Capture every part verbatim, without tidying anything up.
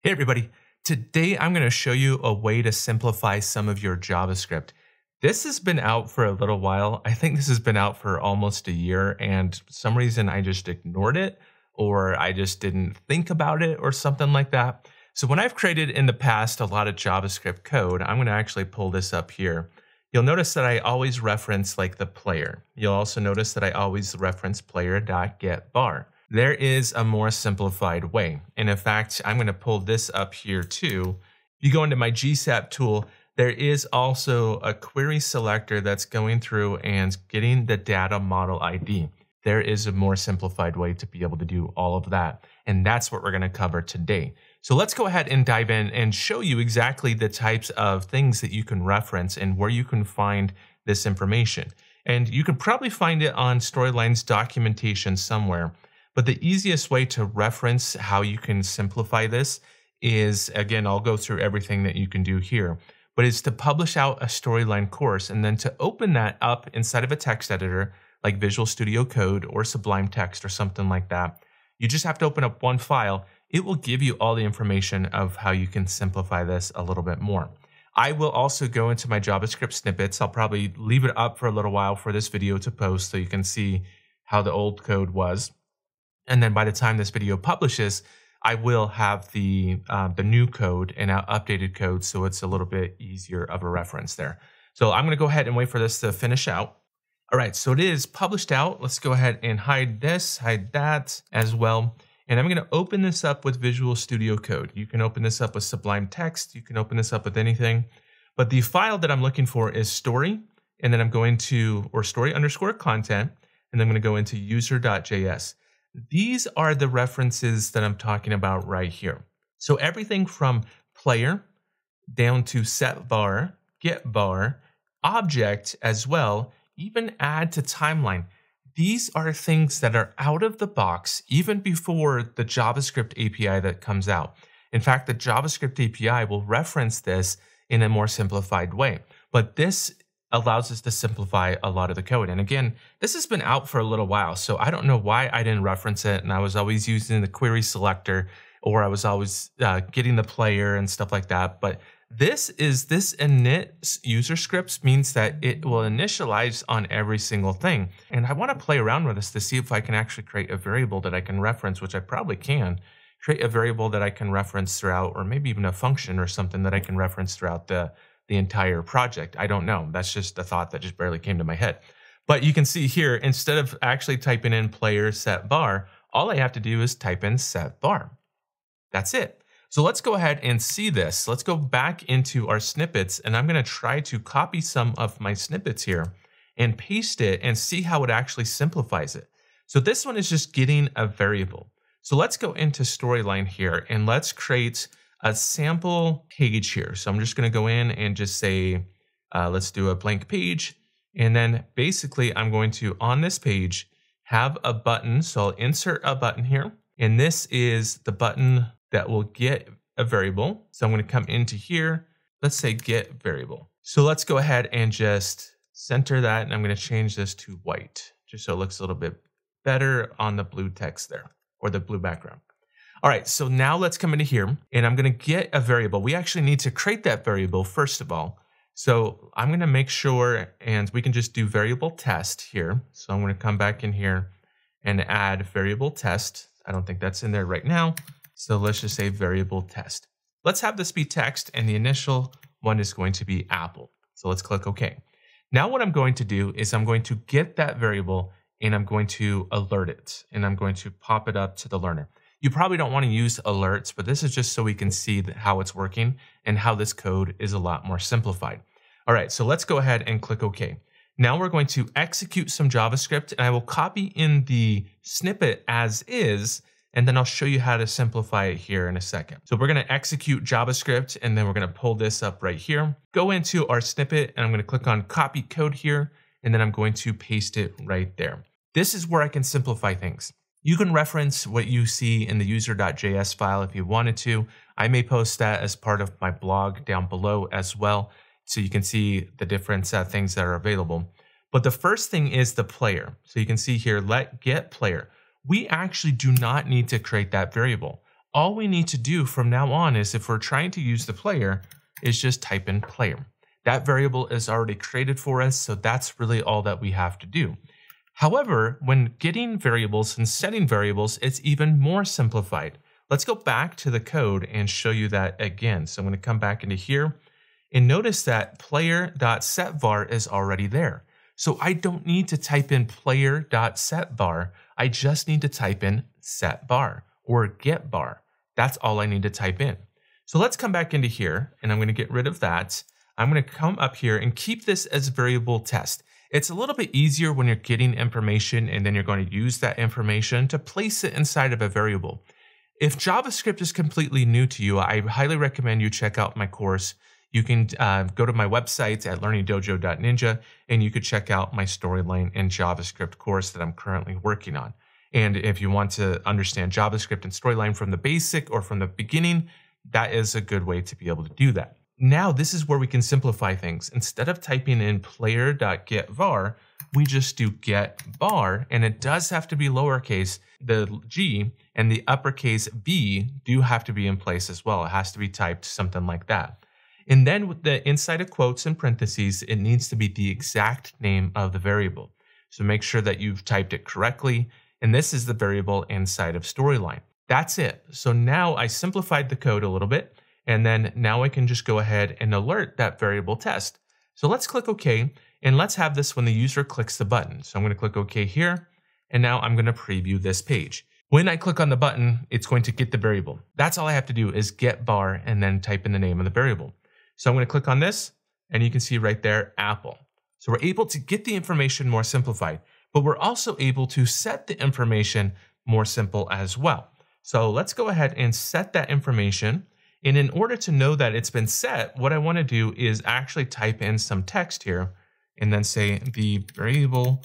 Hey everybody, today I'm going to show you a way to simplify some of your JavaScript. This has been out for a little while. I think this has been out for almost a year, and for some reason I just ignored it, or I just didn't think about it or something like that. So when I've created in the past a lot of JavaScript code, I'm going to actually pull this up here. You'll notice that I always reference like the player. You'll also notice that I always reference player.getBar. There is a more simplified way. And in fact, I'm going to pull this up here too. If you go into my G S A P tool, there is also a query selector that's going through and getting the data model I D. There is a more simplified way to be able to do all of that. And that's what we're going to cover today. So let's go ahead and dive in and show you exactly the types of things that you can reference and where you can find this information. And you can probably find it on Storyline's documentation somewhere. But the easiest way to reference how you can simplify this is, again, I'll go through everything that you can do here, but it's to publish out a Storyline course and then to open that up inside of a text editor like Visual Studio Code or Sublime Text or something like that. You just have to open up one file. It will give you all the information of how you can simplify this a little bit more. I will also go into my JavaScript snippets. I'll probably leave it up for a little while for this video to post so you can see how the old code was. And then by the time this video publishes, I will have the, uh, the new code and uh, updated code, so it's a little bit easier of a reference there. So I'm going to go ahead and wait for this to finish out. All right, so it is published out. Let's go ahead and hide this, hide that as well. And I'm going to open this up with Visual Studio Code. You can open this up with Sublime Text. You can open this up with anything. But the file that I'm looking for is story, and then I'm going to, or story underscore content, and then I'm going to go into user.js. These are the references that I'm talking about right here. So everything from player down to setVar, getVar, object as well, even add to timeline. These are things that are out of the box even before the JavaScript A P I that comes out. In fact, the JavaScript A P I will reference this in a more simplified way. But this allows us to simplify a lot of the code. And again, this has been out for a little while, so I don't know why I didn't reference it. And I was always using the query selector, or I was always uh, getting the player and stuff like that. But this is this init user scripts means that it will initialize on every single thing. And I want to play around with this to see if I can actually create a variable that I can reference, which I probably can. Create a variable that I can reference throughout, or maybe even a function or something that I can reference throughout the the entire project. I don't know. That's just a thought that just barely came to my head. But you can see here, instead of actually typing in player set var, all I have to do is type in set var. That's it. So let's go ahead and see this. Let's go back into our snippets, and I'm going to try to copy some of my snippets here and paste it and see how it actually simplifies it. So this one is just getting a variable. So let's go into Storyline here and let's create a sample page here. So I'm just going to go in and just say, uh, let's do a blank page. And then basically I'm going to, on this page, have a button. So I'll insert a button here. And this is the button that will get a variable. So I'm going to come into here. Let's say get variable. So let's go ahead and just center that. And I'm going to change this to white, just so it looks a little bit better on the blue text there, or the blue background. All right, so now let's come into here and I'm going to get a variable. We actually need to create that variable first of all. So I'm going to make sure, and we can just do variable test here. So I'm going to come back in here and add variable test. I don't think that's in there right now. So let's just say variable test. Let's have this be text, and the initial one is going to be Apple. So let's click OK. Now what I'm going to do is I'm going to get that variable and I'm going to alert it, and I'm going to pop it up to the learner. You probably don't want to use alerts, but this is just so we can see how it's working and how this code is a lot more simplified. All right, so let's go ahead and click OK. Now we're going to execute some JavaScript, and I will copy in the snippet as is, and then I'll show you how to simplify it here in a second. So we're going to execute JavaScript, and then we're going to pull this up right here. Go into our snippet, and I'm going to click on copy code here, and then I'm going to paste it right there. This is where I can simplify things. You can reference what you see in the user.js file if you wanted to. I may post that as part of my blog down below as well, so you can see the different uh, things that are available. But the first thing is the player. So you can see here, let get player. We actually do not need to create that variable. all we need to do from now on is if we're trying to use the player is just type in player. That variable is already created for us, so that's really all that we have to do. However, when getting variables and setting variables, it's even more simplified. Let's go back to the code and show you that again. So I'm going to come back into here and notice that player.setVar is already there. So I don't need to type in player.setVar. I just need to type in setVar or getVar. That's all I need to type in. So let's come back into here and I'm going to get rid of that. I'm going to come up here and keep this as variable test. It's a little bit easier when you're getting information and then you're going to use that information to place it inside of a variable. If JavaScript is completely new to you, I highly recommend you check out my course. You can uh, go to my website at learning dojo dot ninja and you could check out my storyline and JavaScript course that I'm currently working on. And if you want to understand JavaScript and storyline from the basic or from the beginning, that is a good way to be able to do that. Now, this is where we can simplify things. Instead of typing in player.getVar, we just do getVar, and it does have to be lowercase. The G and the uppercase V do have to be in place as well. It has to be typed something like that. And then with the inside of quotes and parentheses, it needs to be the exact name of the variable. So make sure that you've typed it correctly. And this is the variable inside of storyline. That's it. So now I simplified the code a little bit. And then now I can just go ahead and alert that variable test. So let's click OK, and let's have this when the user clicks the button. So I'm going to click OK here, and now I'm going to preview this page. When I click on the button, it's going to get the variable. That's all I have to do is get var and then type in the name of the variable. So I'm going to click on this, and you can see right there, Apple. So we're able to get the information more simplified, but we're also able to set the information more simple as well. So let's go ahead and set that information. And in order to know that it's been set, what I want to do is actually type in some text here and then say the variable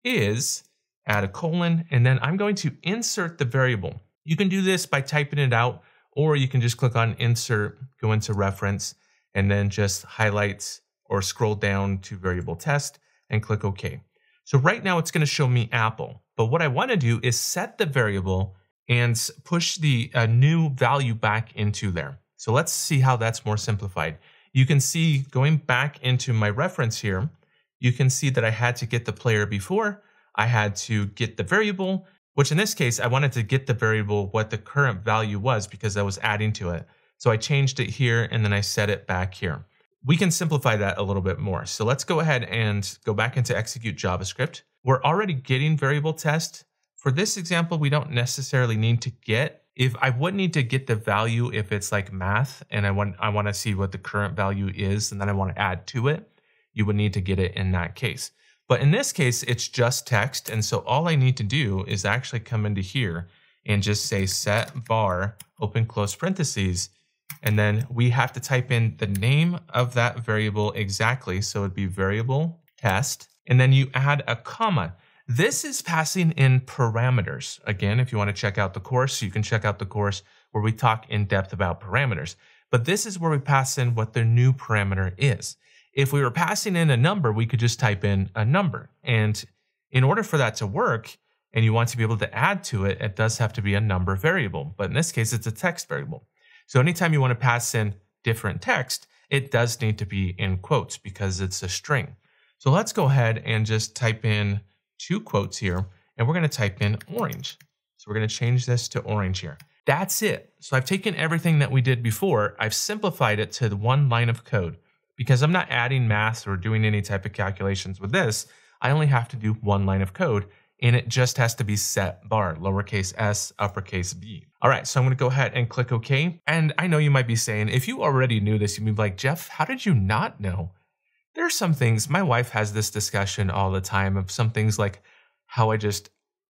is, add a colon, and then I'm going to insert the variable. You can do this by typing it out, or you can just click on insert, go into reference, and then just highlight or scroll down to variable test and click OK. So right now it's going to show me Apple, but what I want to do is set the variable and push the uh, new value back into there. So let's see how that's more simplified. You can see going back into my reference here, you can see that I had to get the player before. I had to get the variable, which in this case, I wanted to get the variable what the current value was because I was adding to it. So I changed it here and then I set it back here. We can simplify that a little bit more. So let's go ahead and go back into execute JavaScript. We're already getting variable test. For this example, we don't necessarily need to get. If I would need to get the value if it's like math and I want I want to see what the current value is and then I want to add to it, you would need to get it in that case. But in this case, it's just text. And so all I need to do is actually come into here and just say set var, open close parentheses. And then we have to type in the name of that variable exactly. So it'd be variable test. And then you add a comma. This is passing in parameters. Again, if you want to check out the course, you can check out the course where we talk in depth about parameters. But this is where we pass in what the new parameter is. If we were passing in a number, we could just type in a number. And in order for that to work, and you want to be able to add to it, it does have to be a number variable. But in this case, it's a text variable. So anytime you want to pass in different text, it does need to be in quotes because it's a string. So let's go ahead and just type in two quotes here, and we're going to type in orange. So we're going to change this to orange here. That's it. So I've taken everything that we did before, I've simplified it to one line of code. Because I'm not adding math or doing any type of calculations with this, I only have to do one line of code, and it just has to be set var, lowercase s, uppercase v. All right, so I'm going to go ahead and click OK. And I know you might be saying, if you already knew this, you'd be like, Jeff, how did you not know? There are some things, my wife has this discussion all the time of some things like how I just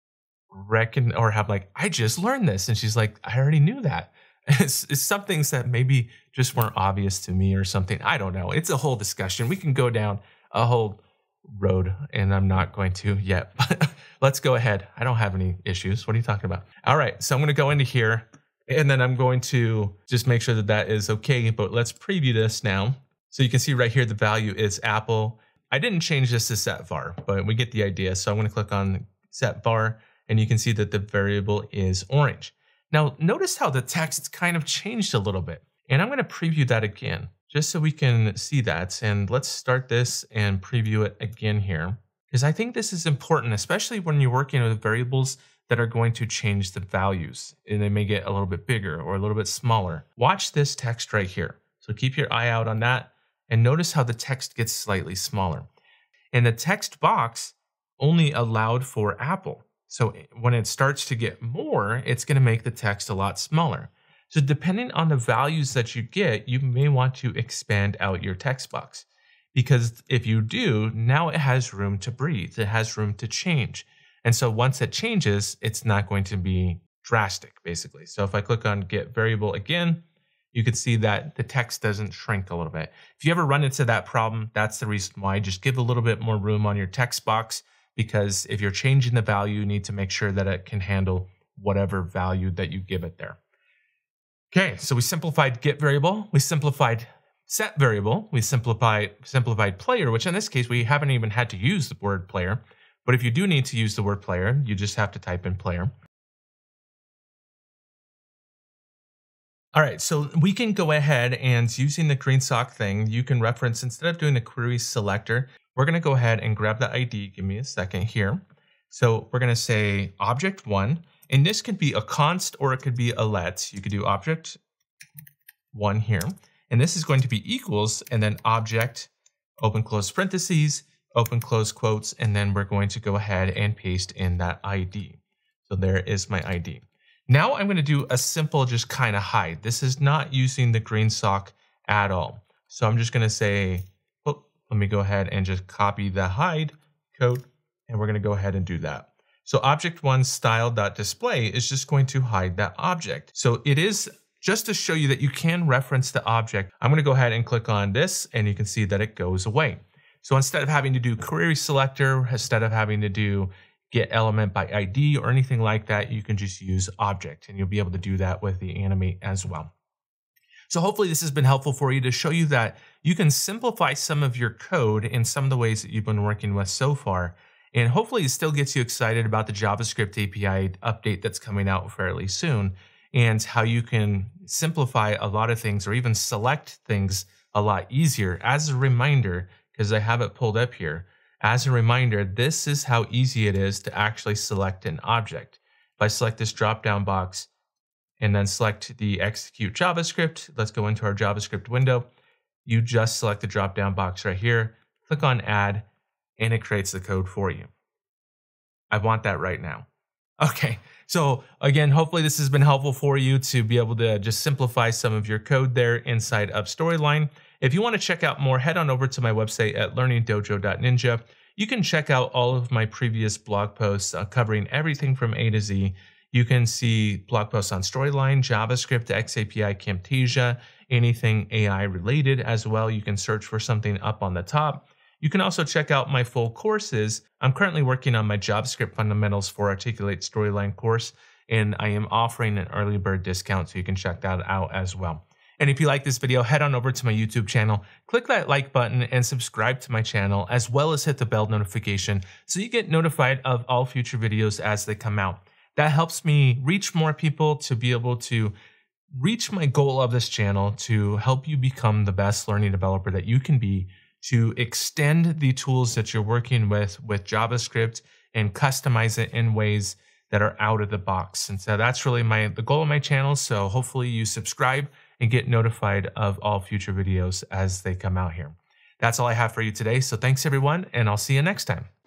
reckon or have like, I just learned this. And she's like, I already knew that. It's, it's some things that maybe just weren't obvious to me or something. I don't know. It's a whole discussion. We can go down a whole road and I'm not going to yet. But let's go ahead. I don't have any issues. What are you talking about? All right. So I'm going to go into here and then I'm going to just make sure that that is okay. But let's preview this now. So you can see right here, the value is Apple. I didn't change this to set var, but we get the idea. So I'm going to click on set var and you can see that the variable is orange. Now, notice how the text kind of changed a little bit. And I'm going to preview that again, just so we can see that. And let's start this and preview it again here, because I think this is important, especially when you're working with variables that are going to change the values, and they may get a little bit bigger or a little bit smaller. Watch this text right here. So keep your eye out on that, and notice how the text gets slightly smaller. And the text box only allowed for Apple. So when it starts to get more, it's going to make the text a lot smaller. So depending on the values that you get, you may want to expand out your text box, because if you do, now it has room to breathe. It has room to change. And so once it changes, it's not going to be drastic, basically. So if I click on Get Variable again, you can see that the text doesn't shrink a little bit. If you ever run into that problem, that's the reason why. Just give a little bit more room on your text box, because if you're changing the value, you need to make sure that it can handle whatever value that you give it there. Okay, so we simplified Get Variable, we simplified Set Variable, we simplified, simplified Player, which in this case, we haven't even had to use the word player. But if you do need to use the word player, you just have to type in player. All right, so we can go ahead and using the green sock thing, you can reference, instead of doing the query selector, we're gonna go ahead and grab the I D. Give me a second here. So we're gonna say object one, and this could be a const or it could be a let. You could do object one here, and this is going to be equals, and then object, open close parentheses, open close quotes, and then we're going to go ahead and paste in that I D. So there is my I D. Now I'm going to do a simple just kind of hide. This is not using the green sock at all. So I'm just going to say, oh, let me go ahead and just copy the hide code, and we're going to go ahead and do that. So object one style.display is just going to hide that object. So it is just to show you that you can reference the object. I'm going to go ahead and click on this, and you can see that it goes away. So instead of having to do query selector, instead of having to do get element by I D or anything like that, you can just use object, and you'll be able to do that with the animate as well. So hopefully this has been helpful for you to show you that you can simplify some of your code in some of the ways that you've been working with so far. And hopefully it still gets you excited about the JavaScript A P I update that's coming out fairly soon, and how you can simplify a lot of things or even select things a lot easier. As a reminder, because I have it pulled up here, as a reminder, this is how easy it is to actually select an object. If I select this drop-down box and then select the execute JavaScript, let's go into our JavaScript window. You just select the drop-down box right here, click on add, and it creates the code for you. I want that right now. Okay, so again, hopefully this has been helpful for you to be able to just simplify some of your code there inside of Storyline. If you want to check out more, head on over to my website at learning dojo dot ninja. You can check out all of my previous blog posts uh, covering everything from A to Z. You can see blog posts on Storyline, JavaScript, X A P I, Camtasia, anything A I related as well. You can search for something up on the top. You can also check out my full courses. I'm currently working on my JavaScript Fundamentals for Articulate Storyline course, and I am offering an early bird discount, so you can check that out as well. And if you like this video, head on over to my YouTube channel, click that like button, and subscribe to my channel, as well as hit the bell notification so you get notified of all future videos as they come out. That helps me reach more people, to be able to reach my goal of this channel, to help you become the best learning developer that you can be, to extend the tools that you're working with with JavaScript and customize it in ways that are out of the box. And so that's really my the goal of my channel. So hopefully you subscribe and get notified of all future videos as they come out here. That's all I have for you today. So thanks everyone, and I'll see you next time.